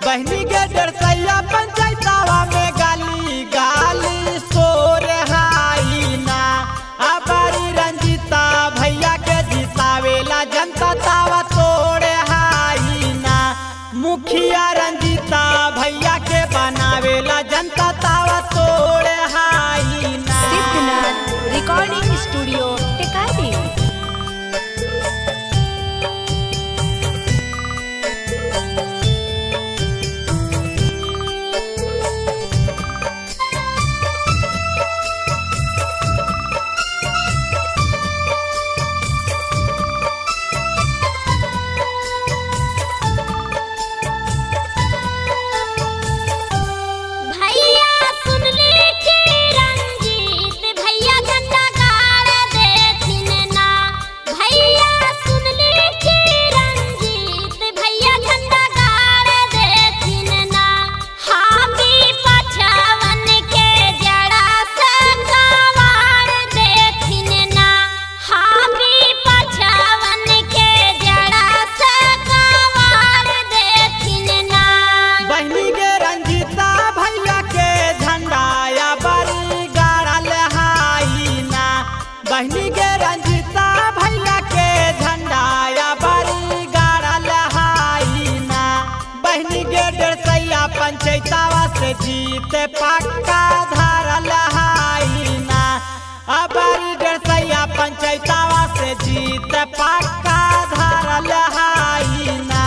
बहनी के डरसैया पंचायतवा में गाली गाली सोर हाई ना। अबारी रंजीता भैया के जितावेला जनता तावा तोड़े हाई ना। मुखिया रंजीता भैया के बनावेला जनता तावा तोड़े हाई ना। Siddhnath recording studio Tekari. बहनी के रंजीता भैया के झंडा या बड़ी गाड़ल हाई ना। बहनी के डरसैया पंचायतवा से जीत पक्का धारल हाई ना। अबारी डरसैया पंचायतवा से जीत पक्का धारल हाई ना।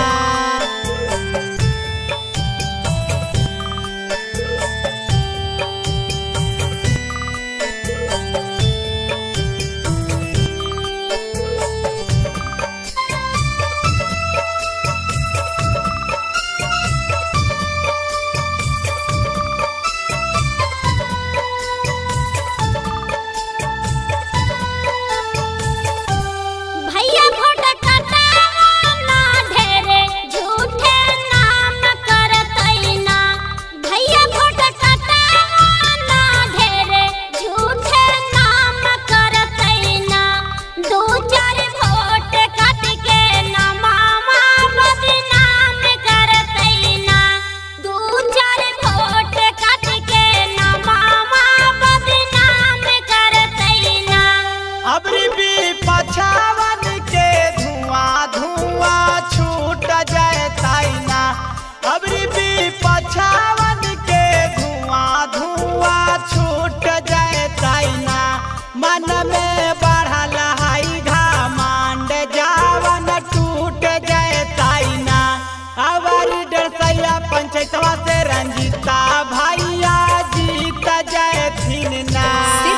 पछावन के धुआं धुआं छूट जाए ताइना। अबरी भी पछावन के धुआं धुआं छूट जाए ताइना। मन में बढ़ल हाई घमंड जावन टूट जाए ताइना। अबरी डरसैया पंचायतवा से रंजीता भैया जीत जाए थिन ना।